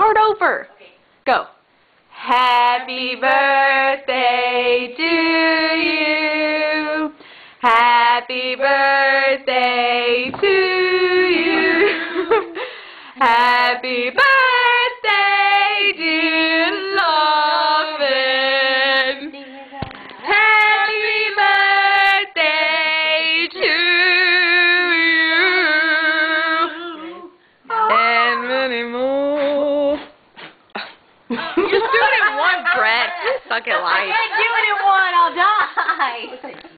Start over. Go. Happy birthday to you. Happy birthday to you. Happy birthday, dear Lovin. Happy birthday to you. And many more. Just do it in one breath. Fucking life. I can't do it in one. I'll die.